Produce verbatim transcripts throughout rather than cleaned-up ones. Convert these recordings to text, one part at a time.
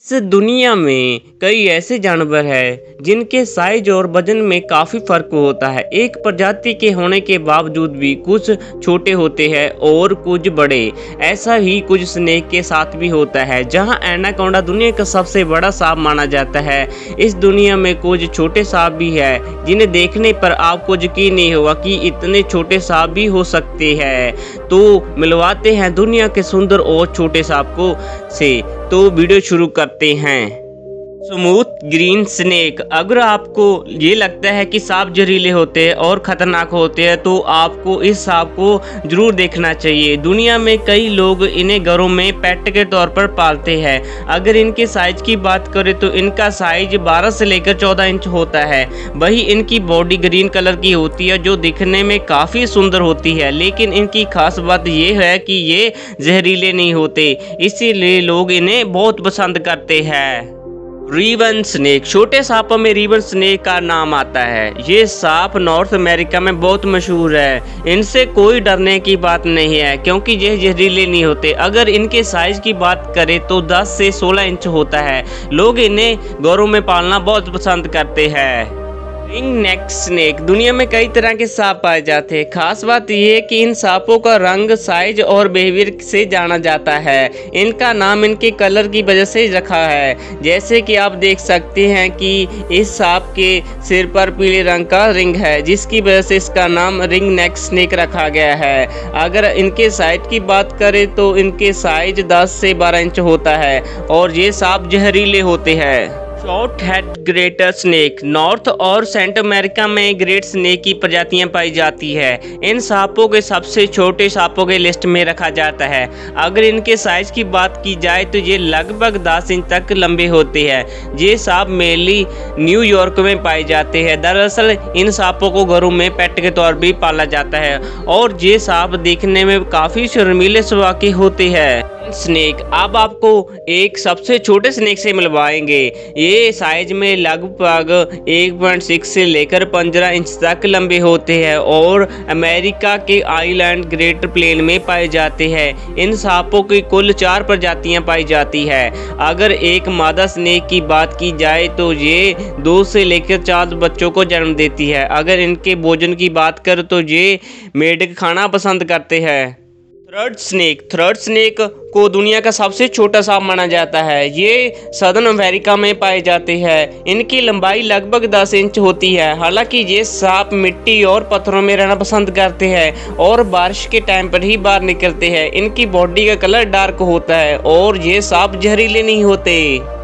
इस दुनिया में कई ऐसे जानवर हैं जिनके साइज और वजन में काफ़ी फर्क होता है। एक प्रजाति के होने के बावजूद भी कुछ छोटे होते हैं और कुछ बड़े। ऐसा ही कुछ स्नेक के साथ भी होता है। जहां एनाकोंडा दुनिया का सबसे बड़ा सांप माना जाता है, इस दुनिया में कुछ छोटे सांप भी हैं जिन्हें देखने पर आपको यकीन नहीं होगा कि इतने छोटे सांप भी हो सकते हैं। तो मिलवाते हैं दुनिया के सुंदर और छोटे सांप को से। तो वीडियो शुरू करते हैं। Smooth green snake. अगर आपको ये लगता है कि सांप जहरीले होते हैं और ख़तरनाक होते हैं तो आपको इस सांप को ज़रूर देखना चाहिए। दुनिया में कई लोग इन्हें घरों में पेट के तौर पर पालते हैं। अगर इनके साइज की बात करें तो इनका साइज बारह से लेकर चौदह इंच होता है। वही इनकी बॉडी ग्रीन कलर की होती है जो दिखने में काफ़ी सुंदर होती है। लेकिन इनकी खास बात यह है कि ये जहरीले नहीं होते, इसीलिए लोग इन्हें बहुत पसंद करते हैं। Ribbon snake. छोटे सांपों में रिबन स्नेक का नाम आता है। ये सांप नॉर्थ अमेरिका में बहुत मशहूर है। इनसे कोई डरने की बात नहीं है क्योंकि ये जहरीले नहीं होते। अगर इनके साइज की बात करें तो दस से सोलह इंच होता है। लोग इन्हें घरों में पालना बहुत पसंद करते हैं। Ring neck snake. दुनिया में कई तरह के सांप पाए जाते हैं। खास बात यह है कि इन सांपों का रंग, साइज और बिहेवियर से जाना जाता है। इनका नाम इनके कलर की वजह से रखा है। जैसे कि आप देख सकते हैं कि इस सांप के सिर पर पीले रंग का रिंग है, जिसकी वजह से इसका नाम रिंग नेक स्नेक रखा गया है। अगर इनके साइज की बात करें तो इनके साइज दस से बारह इंच होता है और ये सांप जहरीले होते हैं। Short head greater snake. North और सेंट्रल अमेरिका में ग्रेट स्नेक की प्रजातियां पाई जाती है। इन सांपों के सबसे छोटे सांपों के लिस्ट में रखा जाता है। अगर इनके साइज की बात की जाए तो ये लगभग दस इंच तक लंबे होते हैं। ये सांप मेनली न्यूयॉर्क में पाए जाते हैं। दरअसल इन सांपों को घरों में पेट के तौर पर भी पाला जाता है और ये सांप देखने में काफ़ी शर्मीले स्वभाव के होते हैं। स्नेक। अब आपको एक सबसे छोटे स्नेक से मिलवाएंगे। ये साइज में लगभग एक पॉइंट छह से लेकर पंद्रह इंच तक लंबे होते हैं और अमेरिका के आइलैंड ग्रेटर प्लेन में पाए जाते हैं। इन सांपों की कुल चार प्रजातियां पाई जाती है। अगर एक मादा स्नेक की बात की जाए तो ये दो से लेकर चार बच्चों को जन्म देती है। अगर इनके भोजन की बात करें तो ये मेढक खाना पसंद करते हैं। Third snake. थ्रड स्नेक को दुनिया का सबसे छोटा सांप माना जाता है। ये सदर्न अमेरिका में पाए जाते हैं। इनकी लंबाई लगभग दस इंच होती है। हालांकि ये सांप मिट्टी और पत्थरों में रहना पसंद करते हैं और बारिश के टाइम पर ही बाहर निकलते हैं। इनकी बॉडी का कलर डार्क होता है और ये सांप जहरीले नहीं होते।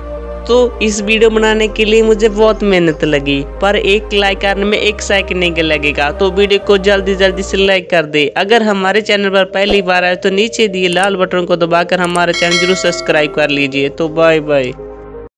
तो इस वीडियो बनाने के लिए मुझे बहुत मेहनत लगी, पर एक लाइक करने में एक सेकंड नहीं लगेगा। तो वीडियो को जल्दी जल्दी से लाइक कर दे। अगर हमारे चैनल पर पहली बार आए तो नीचे दिए लाल बटन को दबाकर हमारा चैनल जरूर सब्सक्राइब कर लीजिए। तो बाय बाय।